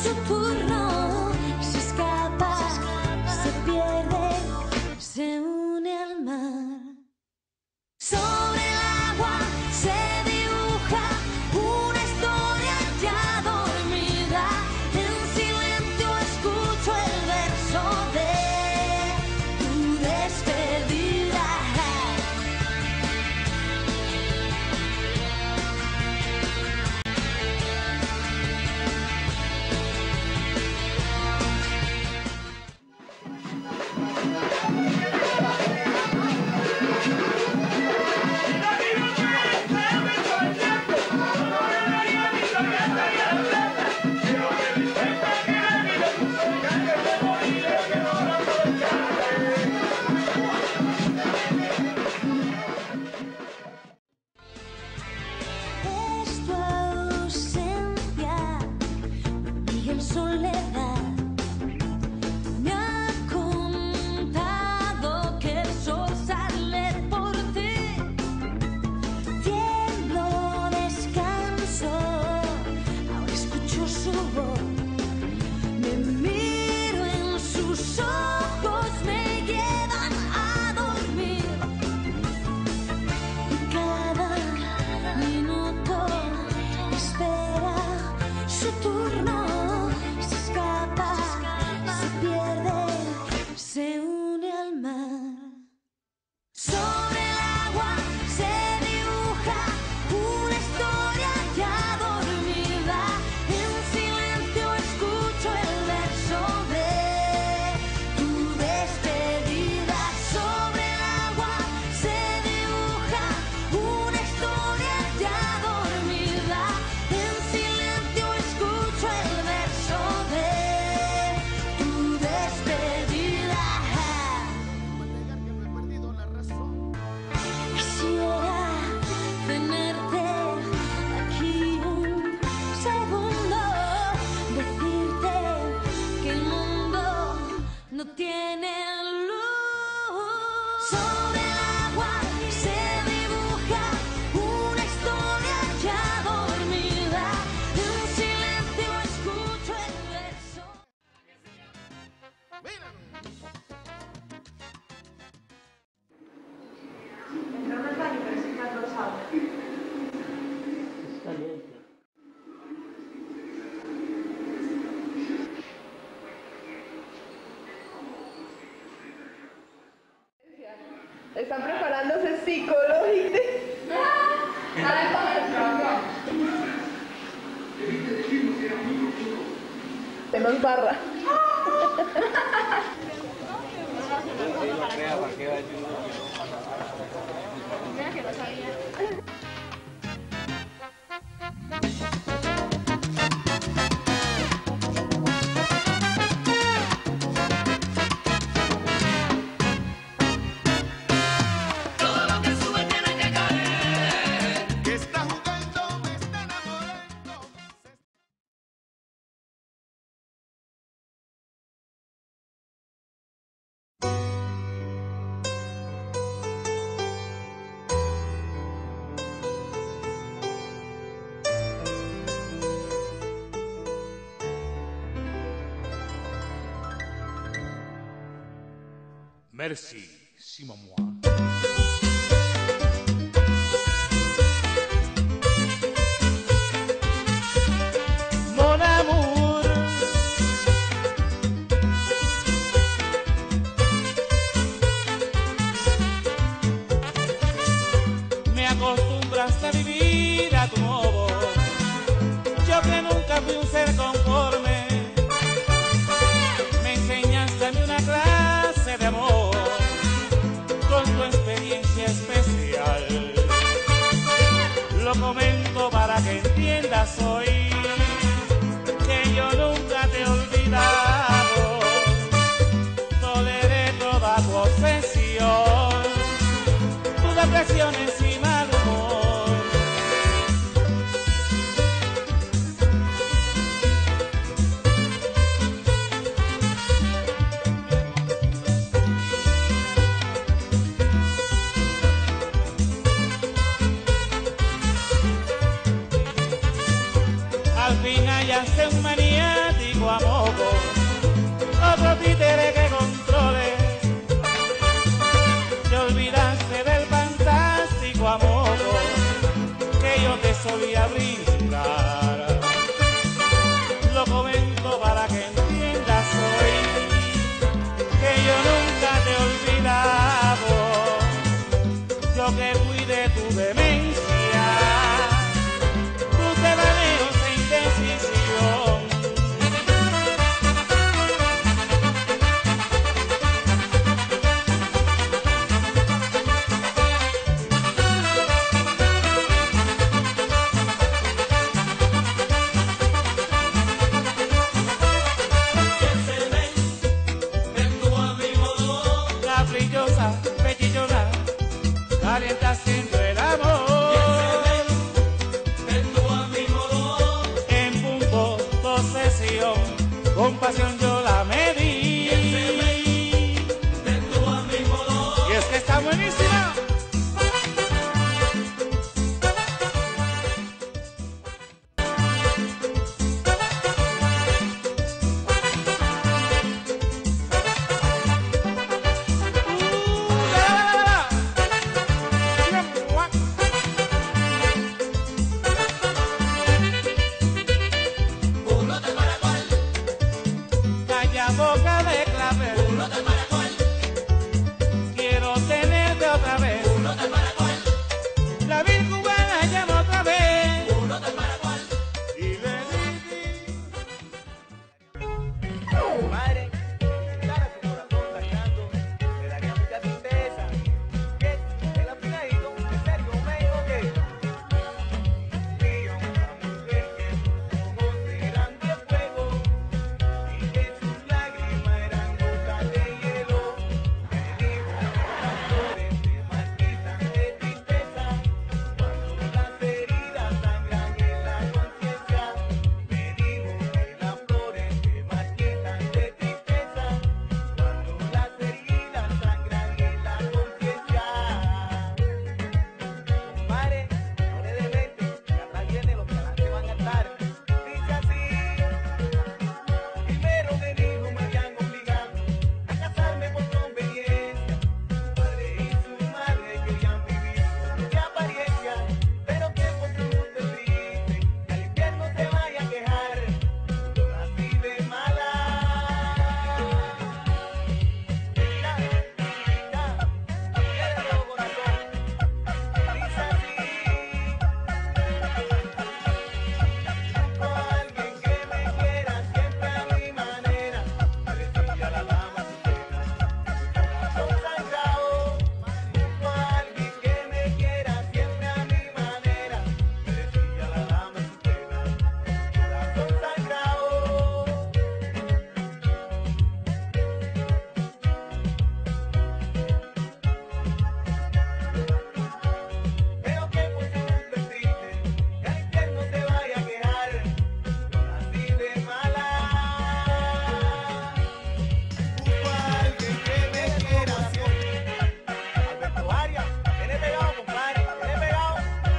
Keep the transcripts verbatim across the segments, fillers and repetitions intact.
su turno, se escapa, se pierde, se une al mar. Sobre el agua se dibuja una historia ya dormida. En silencio escucho el verso de tu despedida. Es tu ausencia, y en soledad me ha contado que el sol sale por ti. Tiemblo, descanso, ahora escucho su voz. Me miro en sus ojos, me llevan a dormir. Y cada minuto espera su turno, se escapa, se pierde, se une al mar. Sobre el agua se dibuja una historia ya dormida. En silencio escucho el verso de tu despedida. Sobre el agua se dibuja una historia ya dormida. En silencio escucho el verso de tu despedida. Quisiera tenerte aquí un segundo, decirte que el mundo no tiene luz. Sobre el agua se dibuja una historia ya dormida. En silencio escucho el verso. Entramos al baño, pero sin más rosado. Está bien. Están preparándose psicológicamente. Tenemos barra. Merci, Simon moi. Mon amour, me acostumbraste a vivir a tu modo. Yo que nunca fui un ser conforme, me enseñaste a mí una clase de amor con tu experiencia especial. Lo comento para que entiendas hoy que yo nunca te he olvidado. Toleré toda tu obsesión, tus depresiones y mal humor. Al fin hallaste un maniático fantástico a modo, otro títere que controle. Te olvidaste del fantástico a modo que yo te solía brindar. Lo comento para que entiendas hoy que yo nunca te he olvidado. Yo que fui de tu demencia, tus devaneos e indecisión. Calienta siempre el amor. Y ese ven, ven tú a mi modo. En punto posesión, con pasión yo la medí. Y ese ven, ven tú a mi modo. Y es que está buenísima. Boca de clavel, Uno del Maracol, quiero tenerte otra vez. uno del Maracol, La vil cubana llama otra vez. uno del Maracol. Y le dije, Madre, si cara su corazón sangrando, me daría mucha tristeza. Que el afinadito, en serio me equivoqué. Y yo, una mujer que sus ojos eran de fuego y que sus lágrimas eran gotas de hielo. Me dijo las flores se marchitan de tristeza cuando las heridas sangran en la conciencia. Me dijo que las flores se marchitan de tristeza cuando las heridas sangran en la conciencia. Compadre, no le dé mente, que atrás viene los que adelante van a estar. Dice así: primero me dijo me habían obligado a casarme por conveniencia. Su padre y su madre querían vivir de apariencia, pero que por su gusto es triste, que al infierno se vaya a quejar. Yo nací de mala. Mira, mira, mira de corazón. Dice así: busco a alguien que me quiera siempre a mi manera. Me decía la dama su pena, corazón sangrado. Busco a alguien que me quiera siempre a mi manera. Me decía la dama su pena, corazón sangrado. Pero que por su gusto es triste, que al infierno se vaya a quejar. Yo nací de mala. Busco a alguien que me quiera siempre. Alberto Arias, tiene pegado, compadre, tiene pegado.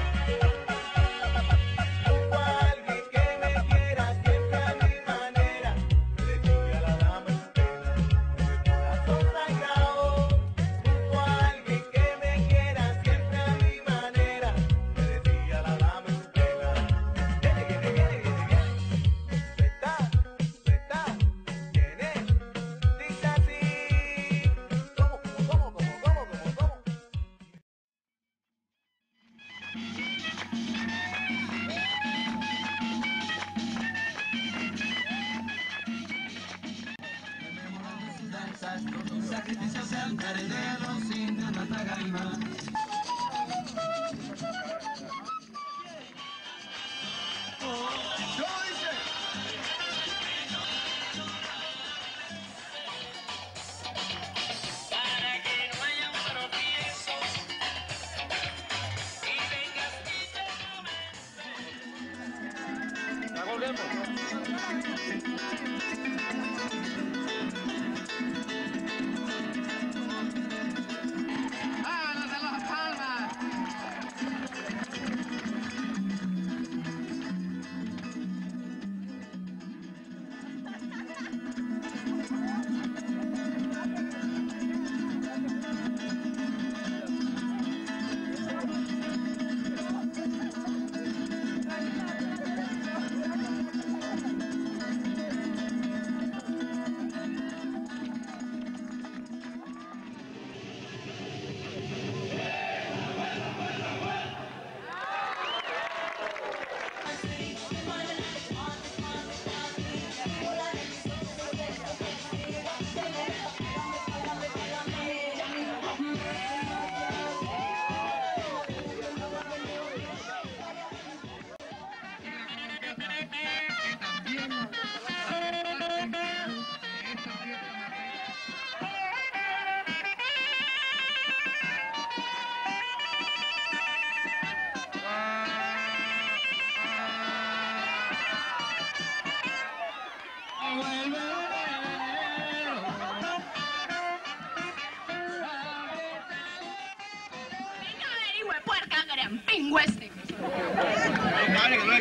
Busco a alguien que me quiera siempre a mi manera. Me decía la dama en su pena, corazón sangrado. Busco a alguien que me quiera siempre a mi manera. Me decía la dama en su pena. Viene, viene, viene, viene, viene. Suelta, suelta, viene. Dice así: ¿cómo, cómo, cómo, cómo, cómo, cómo? Para que no haya un tropiezo y vengas y te Ya volvemos.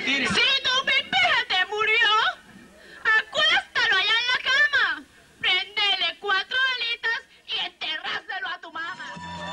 mentira. Si tu pipija te murió, acuéstalo allá en la cama. Prendele cuatro alitas y enterráselo a tu mamá.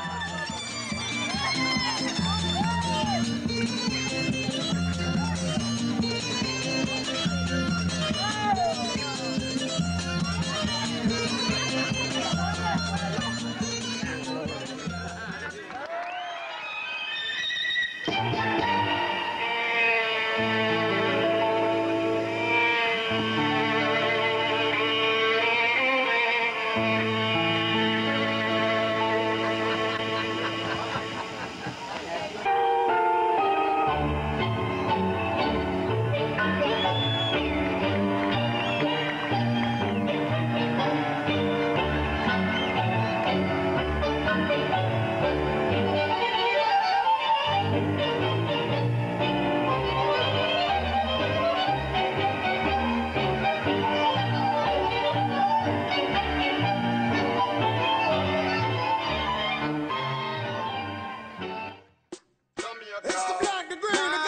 It's the black, the green, the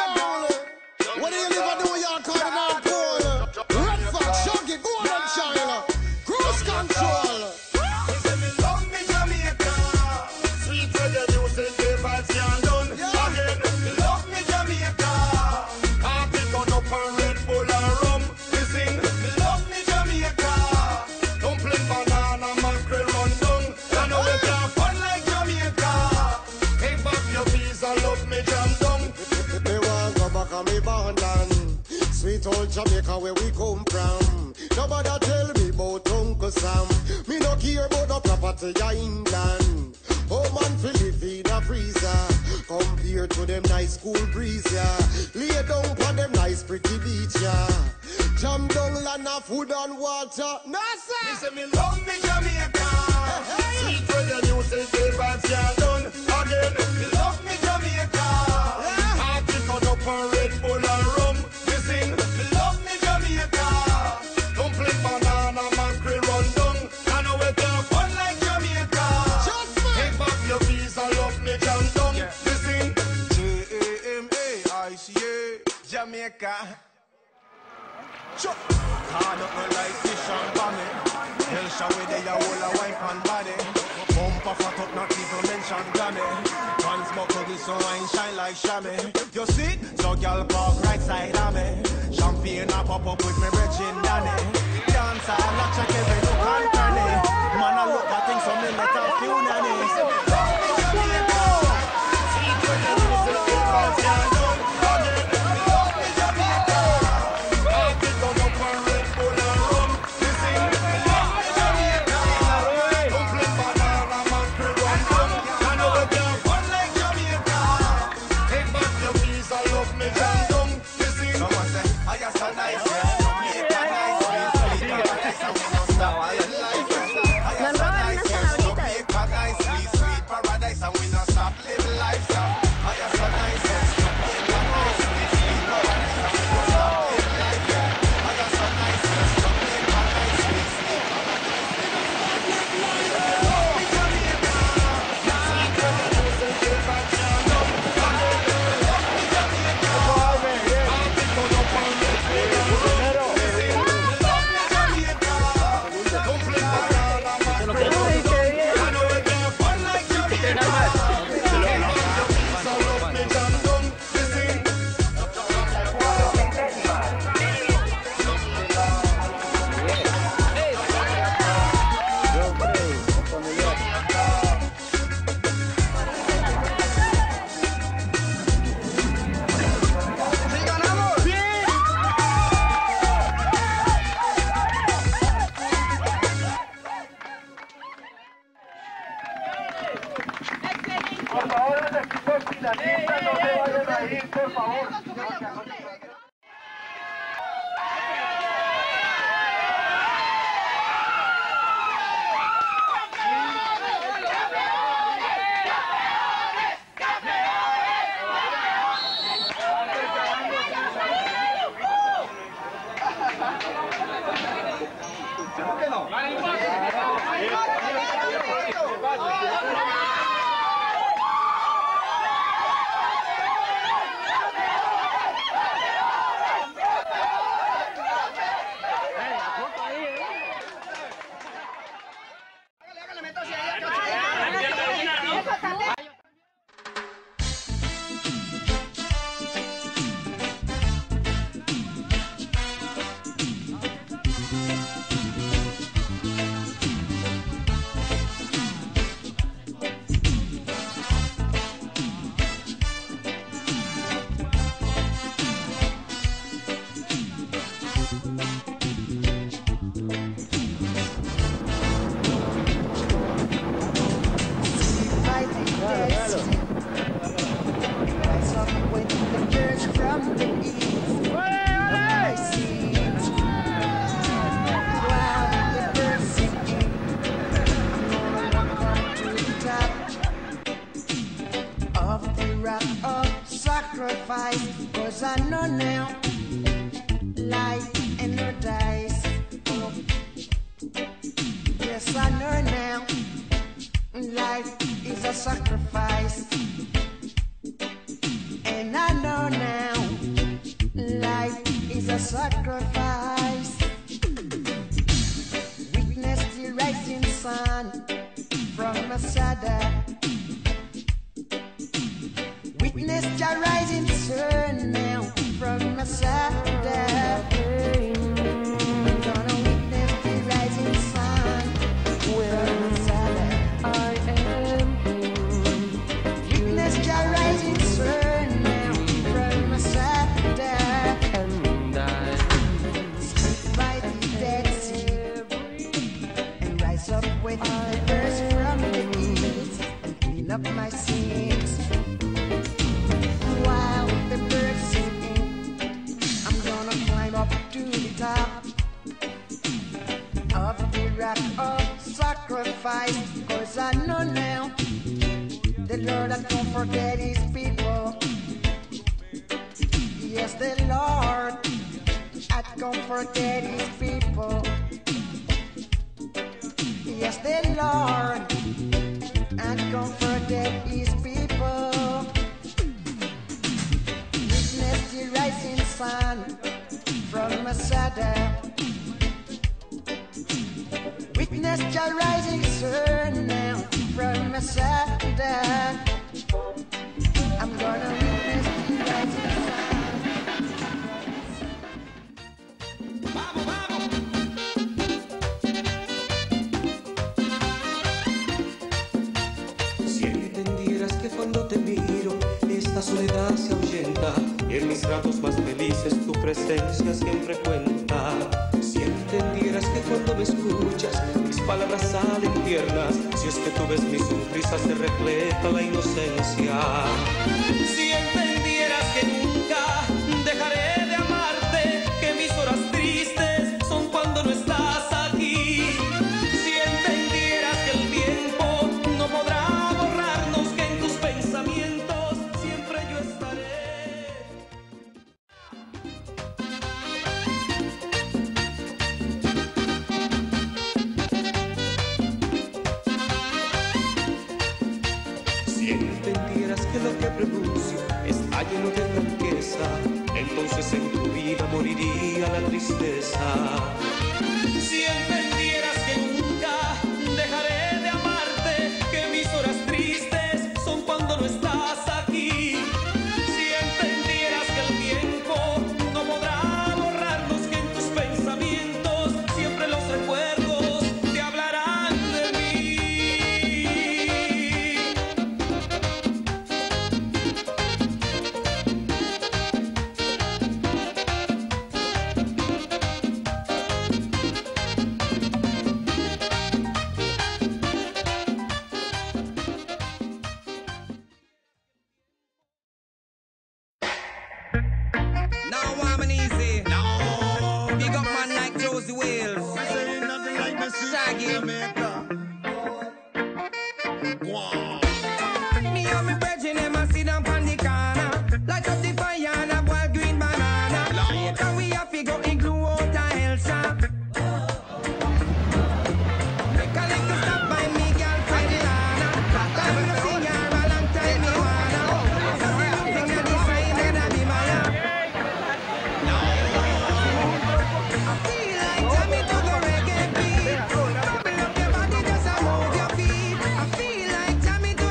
gold. What do you live and do, y'all call it North Pole? Red Fox, Shaggy, Golden China, Cruise Control. You say me love me Jamaica, sweet reggae music, the vibes can't done. Again, me love me Jamaica, party turn up and Red Bull and rum. We sing, me love me Jamaica, dumpling, banana, mackerel run down. I know we can't fun like Jamaica. Take back your peace and love me jam down. Me want go back on me borderland. Sweet old Jamaica where we come from. Nobody tell me about Uncle Sam. Me no care about the property of England. Oh man, feel it in a freezer. Compared to them nice cool breeze, yeah. Lay down on them nice pretty beach, yeah. Jam down land of food and water. No sir. Me say me love me Jamaica, sweet reggae music, the vibes can't done. Again, me love me Jamaica, party turn up and Red Bull and rum. We sing, me love me Jamaica, dumpling, banana, mackerel run down. I know we can't fun like Jamaica. Just man. Take back your peace and love me jam down. We sing, J A M A I C A, Jamaica. Chuck. Hard up no like fish and bommy. Hell show with the whole a wife and body. Bumper fat up, not even mention Grammy. Pants buckle this so wine shine like chamois. You see, so girl park right side of me. Champagne a pop up with me brethren Danny. Dance all a check every look and turn it. Man a look at things so me let a few nannies. Someone say, I got so nice, yeah. Jamaica nice, sweet, sweet, paradise, and we don't stop living life, yeah. I got so nice, yeah. Jamaica nice, sweet, sweet, paradise, and we don't stop living life, yeah. I got so nice, yeah. Jamaica nice, sweet, sweet, paradise, and we don't stop living life, yeah. I got so nice, yeah. Jamaica nice, sweet, sweet, Por favor, los equipos finalistas no se vayan a ir, por favor. I know now life and no dice. Yes, I know now life is a sacrifice. And I know now life is a sacrifice. Witness the rising sun from Masada. Witness the rising sun now from Masada. I'm gonna witness the rising sun from Masada. I am. Witness the rising sun now from Masada. And I sleep by the Dead Sea and rise up with the birds from the east and clean up my sins. While the birds singing, I'm gonna climb up to the top of the rock of sacrifice. Cause I know now the Lord has don't forget his people. Yes, the Lord has don't forget his people. Yes, the Lord has don't forget his people. Witness the rising sun from Masada. Witness the rising sun now from Masada. I'm gonna witness the rising sun. Si entendieras que cuando te miro esta soledad se ahuyenta y en mis ratos más felices tu presencia siempre cuenta. Si entendieras que cuando me escuchas mis palabras salen tiernas, si es que tú ves mis sonrisas se refleja la inocencia. Si entendieras que nunca dejaré de amarte, que mis horas tristes son cuando no estás aquí. Si entendieras que el tiempo no podrá borrarnos, que en tus pensamientos siempre yo estaré. Si entendieras que lo que pronuncio está lleno de franqueza, entonces en tu vida moriría la tristeza. Si entendieras que nunca dejaré de amarte, que mis horas tristes son cuando no estás aquí. Si entendieras que el tiempo no podrá borrarnos, que en tus pensamientos siempre los recuerdos te hablarán de mí. Now warm and easy. No. Big up man like Josie Wales. Say nothing like the sea Shaggy. Jamaica. Wow. Me and me brethren, them a sit down on the corner. Light up the fire and a boil green banana. Later we have to go in glue out a hell shop. Make a little stop by me, girl, from the Lana. Cause me no see her a long time, me wanna. So the music that decided to be my love. I feel like jamming to the reggae beat. Bubble up your body, just a move your feet. I feel like jamming to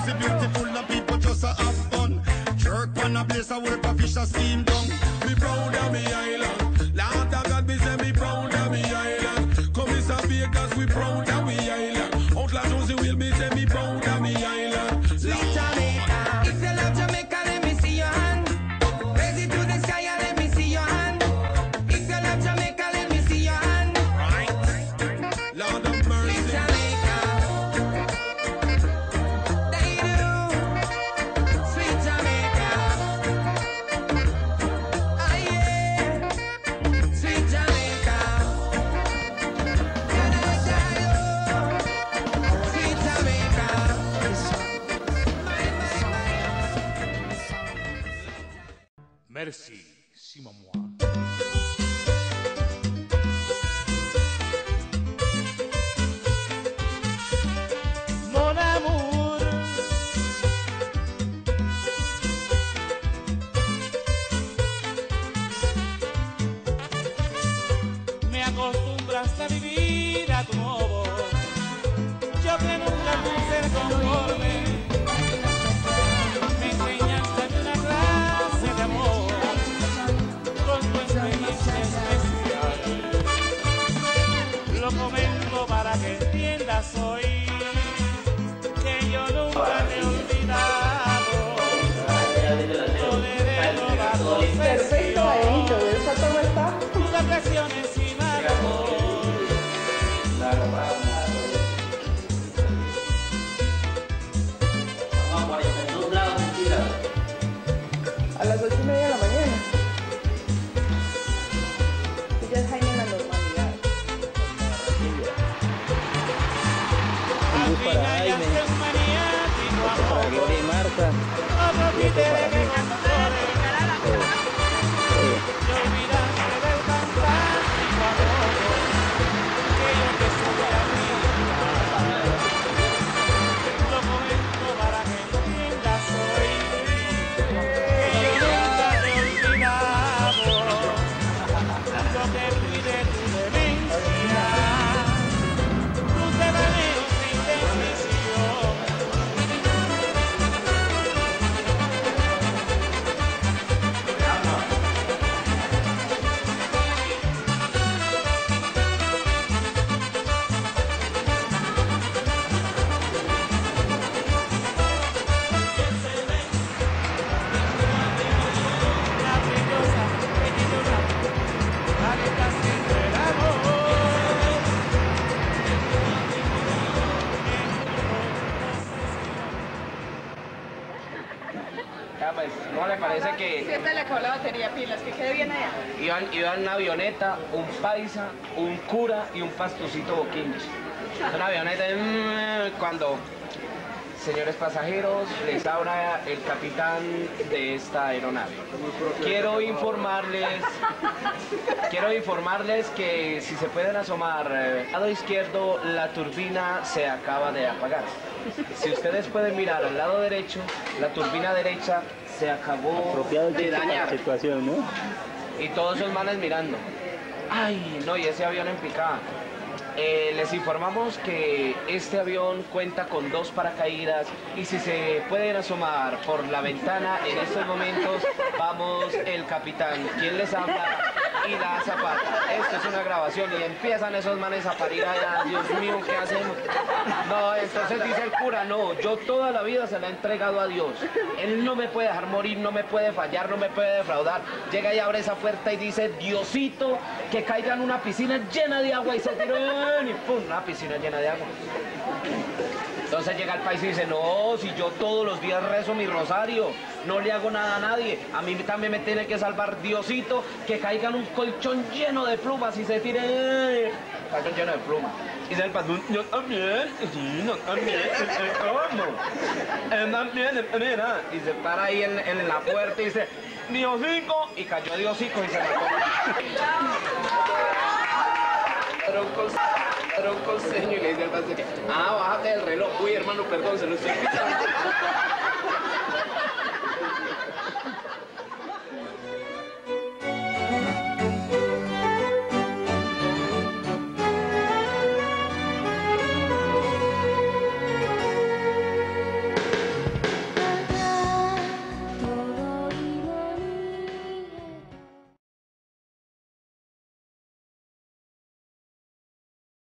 Cause it's beautiful and people just a have fun. Jerk on a place a work a fish a steam down. Me proud of me island. Lord of God, me say me proud of me island. Come is a Vegas, we proud of me island. Outlaw Josie will me say me proud of me island. Sweet Jamaica, if you love Jamaica, let me see your hand. Raise it to the sky and let me see your hand. If you love Jamaica, let me see your hand. Right, Lord of mercy. Sweet Jamaica, they do. Sweet Jamaica, ah yeah. Sweet Jamaica, sweet Jamaica. Merci, Simon moi. Mon amour, me acostumbraste a vivir a tu modo. Yo que nunca pude ser conforme. Me enseñaste de una clase de amor con tu experiencia especial. Lo comento para que entiendas hoy que yo nunca te he olvidado. Toleré toda tu Perfecto, Benito. ¿Esa toma está? tus agresiones sin amor. A las ocho y media de la mañana. Y ya es Jaime en la normalidad. Al fin hallaste un maniático amor. Marta. Otro títere que controle. Te olvidaste del fantástico amor que yo te supe a mí. Lo comento para que entiendas hoy que yo nunca te he olvidado. Yo te cuidé tu demencia, tus devaneos sin definición. La brillosa, pequeñona, aleta siempre el amor. Ya, pues, ¿no le parece que Siempre le acabó la batería, pilas, que quede bien allá. iban, iban una avioneta, un paisa, un cura y un pastucito boquinchi? Una avioneta, mm, cuando, señores pasajeros, les habla el capitán de esta aeronave. Quiero informarles, quiero informarles que si se pueden asomar eh, al lado izquierdo, la turbina se acaba de apagar. Si ustedes pueden mirar al lado derecho, la turbina derecha se acabó de dañar. Situación, ¿no? Y todos esos manes mirando. Ay, no, y ese avión en picada. Eh, les informamos que este avión cuenta con dos paracaídas y si se pueden asomar por la ventana en estos momentos, vamos el capitán. ¿Quién les habla? Y la Zapata. Esto es una grabación y empiezan esos manes a parir allá. Dios mío, ¿qué hacemos? No, entonces dice el cura, no, yo toda la vida se la he entregado a Dios. Él no me puede dejar morir, no me puede fallar, no me puede defraudar. Llega y abre esa puerta y dice, Diosito, que caiga en una piscina llena de agua y se tiró y pum, una piscina llena de agua. Entonces llega el país y dice, no, si yo todos los días rezo mi rosario, no le hago nada a nadie, a mí también me tiene que salvar Diosito, que caiga en un colchón lleno de plumas y se tire, colchón lleno de plumas. Y dice el patrón, yo también, sí, yo también, ¿cómo? Él también, mira, y se para ahí en, en la puerta y dice, Diosico, y cayó Diosico y se mató. Era un consejo y le dice al patrón, ah, bájate del reloj. Uy, hermano, perdón, se lo estoy quitando.